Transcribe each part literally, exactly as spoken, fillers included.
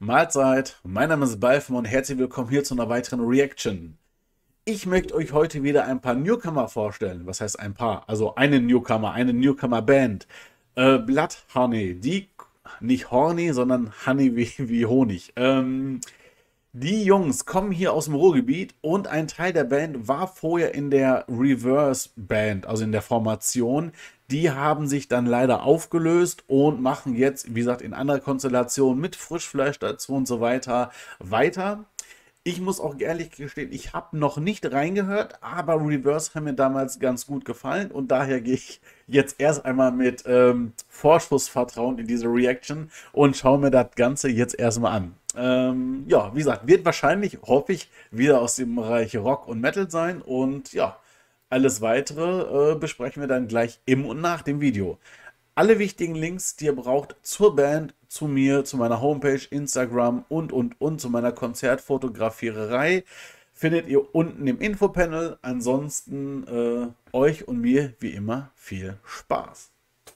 Mahlzeit, mein Name ist Balfen und herzlich willkommen hier zu einer weiteren Reaction. Ich möchte euch heute wieder ein paar Newcomer vorstellen. Was heißt ein paar? Also eine Newcomer, eine Newcomer-Band. Äh, Blood Honey, die, nicht Horny, sondern Honey wie, wie Honig. Ähm, die Jungs kommen hier aus dem Ruhrgebiet und ein Teil der Band war vorher in der Reverse Band, also in der Formation. Die haben sich dann leider aufgelöst und machen jetzt, wie gesagt, in anderer Konstellation mit Frischfleisch dazu und so weiter weiter. Ich muss auch ehrlich gestehen, ich habe noch nicht reingehört, aber Reverse haben mir damals ganz gut gefallen und daher gehe ich jetzt erst einmal mit ähm, Vorschussvertrauen in diese Reaction und schaue mir das Ganze jetzt erstmal an. Ähm, ja, wie gesagt, wird wahrscheinlich, hoffe ich, wieder aus dem Bereich Rock und Metal sein und ja, alles weitere äh, besprechen wir dann gleich im und nach dem Video. Alle wichtigen Links, die ihr braucht zur Band, zu mir, zu meiner Homepage, Instagram und, und, und, zu meiner Konzertfotografiererei, findet ihr unten im Infopanel. Ansonsten äh, euch und mir wie immer viel Spaß.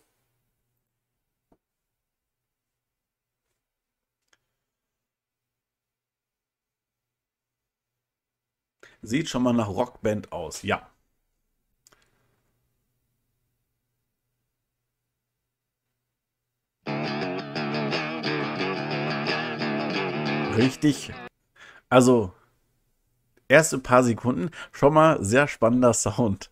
Sieht schon mal nach Rockband aus, ja. Richtig, also erste paar Sekunden schon mal sehr spannender Sound.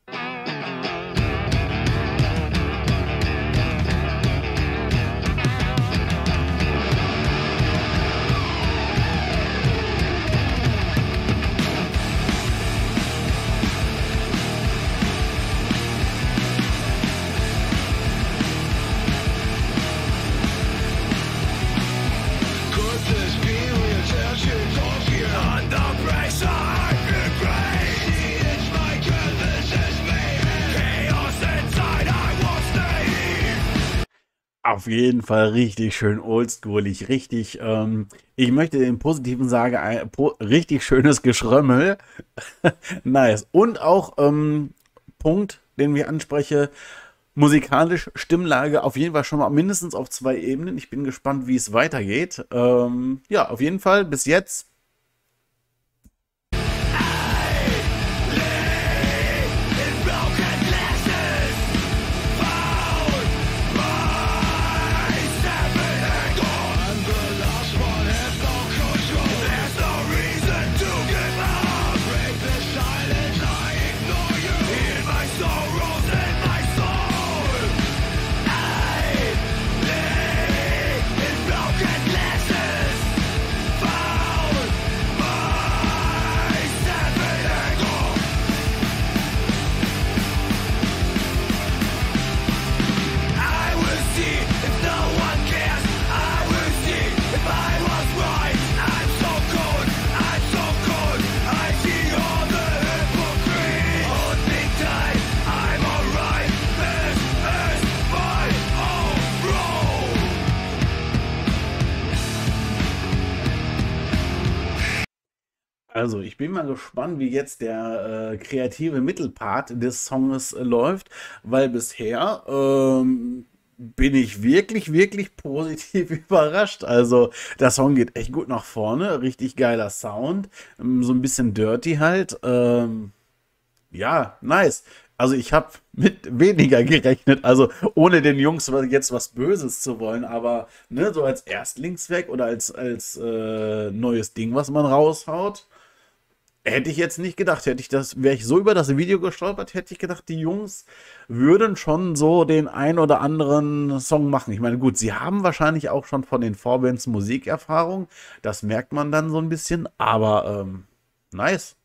Auf jeden Fall richtig schön oldschoolig, richtig, ähm, ich möchte den positiven sagen, ein po richtig schönes Geschrömmel. Nice. Und auch ähm, Punkt, den wir ansprechen, musikalisch Stimmlage auf jeden Fall schon mal mindestens auf zwei Ebenen. Ich bin gespannt, wie es weitergeht. Ähm, ja, auf jeden Fall bis jetzt. Also, ich bin mal gespannt, wie jetzt der äh, kreative Mittelpart des Songs äh, läuft, weil bisher ähm, bin ich wirklich, wirklich positiv überrascht. Also, der Song geht echt gut nach vorne, richtig geiler Sound, ähm, so ein bisschen dirty halt. Ähm, ja, nice. Also, ich habe mit weniger gerechnet, also ohne den Jungs jetzt was Böses zu wollen, aber ne, so als Erstlingswerk oder als, als äh, neues Ding, was man raushaut. Hätte ich jetzt nicht gedacht, hätte ich das, wäre ich so über das Video gestolpert, hätte ich gedacht, die Jungs würden schon so den ein oder anderen Song machen. Ich meine, gut, sie haben wahrscheinlich auch schon von den Vorbands Musikerfahrung, das merkt man dann so ein bisschen, aber ähm, nice.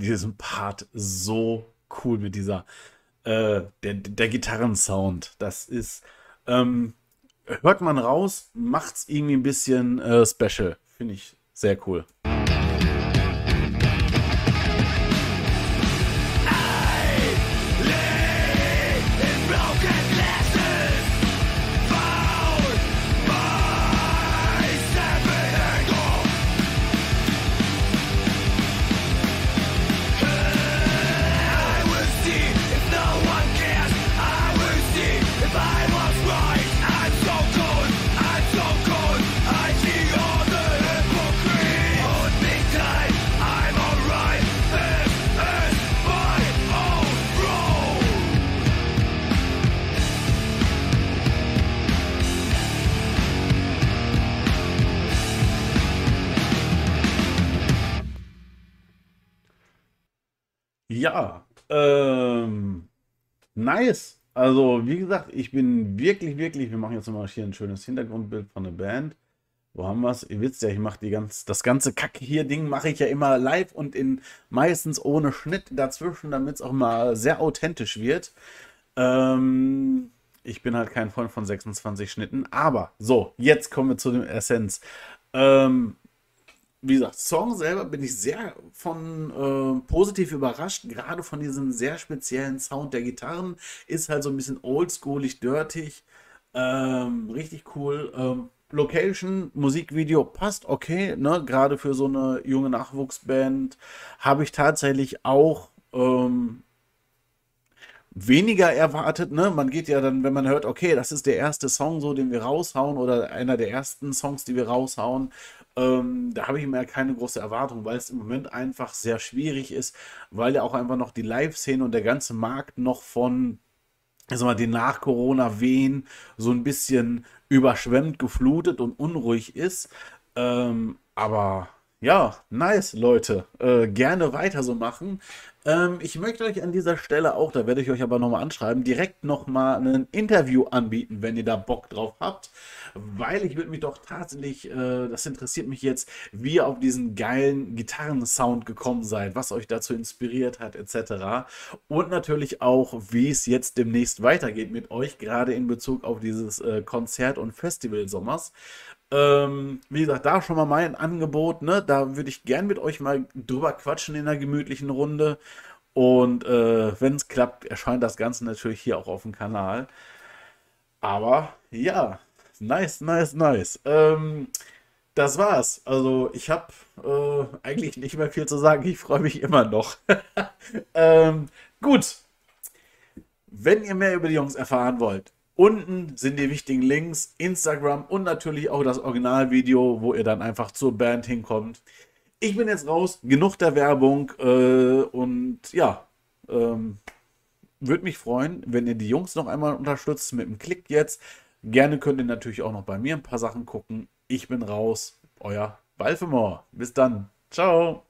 diesem Part so cool mit dieser, äh, der, der Gitarrensound. Das ist, ähm, hört man raus, macht's irgendwie ein bisschen äh, special. Finde ich sehr cool. Ja, ähm, nice. Also, wie gesagt, ich bin wirklich, wirklich, wir machen jetzt nochmal hier ein schönes Hintergrundbild von der Band. Wo haben wir es? Ihr wisst ja, ich mache die ganz, das ganze Kacke hier Ding mache ich ja immer live und in meistens ohne Schnitt dazwischen, damit es auch mal sehr authentisch wird. Ähm, ich bin halt kein Freund von sechsundzwanzig Schnitten, aber so, jetzt kommen wir zu dem Essenz. Ähm, Wie gesagt, Song selber bin ich sehr von äh, positiv überrascht, gerade von diesem sehr speziellen Sound der Gitarren. Ist halt so ein bisschen oldschoolig, dirtig. Ähm, richtig cool. Ähm, Location, Musikvideo passt okay, ne? Gerade für so eine junge Nachwuchsband habe ich tatsächlich auch ähm, weniger erwartet, ne? Man geht ja dann, wenn man hört, okay, das ist der erste Song, so den wir raushauen oder einer der ersten Songs, die wir raushauen, ähm, da habe ich mir keine große Erwartung, weil es im Moment einfach sehr schwierig ist, weil ja auch einfach noch die Live-Szene und der ganze Markt noch von, ich sag mal, den Nach-Corona-Wehen so ein bisschen überschwemmt, geflutet und unruhig ist. Ähm, aber ja, nice, Leute. Äh, gerne weiter so machen. Ähm, ich möchte euch an dieser Stelle auch, da werde ich euch aber nochmal anschreiben, direkt nochmal ein Interview anbieten, wenn ihr da Bock drauf habt. Weil ich würde mich doch tatsächlich, äh, das interessiert mich jetzt, wie ihr auf diesen geilen Gitarrensound gekommen seid, was euch dazu inspiriert hat, et cetera. Und natürlich auch, wie es jetzt demnächst weitergeht mit euch, gerade in Bezug auf dieses äh, Konzert- und Festival-Sommers. Ähm, wie gesagt, da schon mal mein Angebot, ne? Da würde ich gern mit euch mal drüber quatschen in einer gemütlichen Runde. Und äh, wenn es klappt, erscheint das Ganze natürlich hier auch auf dem Kanal. Aber ja, nice, nice, nice. Ähm, das war's. Also ich habe äh, eigentlich nicht mehr viel zu sagen. Ich freue mich immer noch. ähm, gut. Wenn ihr mehr über die Jungs erfahren wollt, unten sind die wichtigen Links, Instagram und natürlich auch das Originalvideo, wo ihr dann einfach zur Band hinkommt. Ich bin jetzt raus, genug der Werbung äh, und ja, ähm, würde mich freuen, wenn ihr die Jungs noch einmal unterstützt mit dem Klick jetzt. Gerne könnt ihr natürlich auch noch bei mir ein paar Sachen gucken. Ich bin raus, euer Balfemore. Bis dann. Ciao.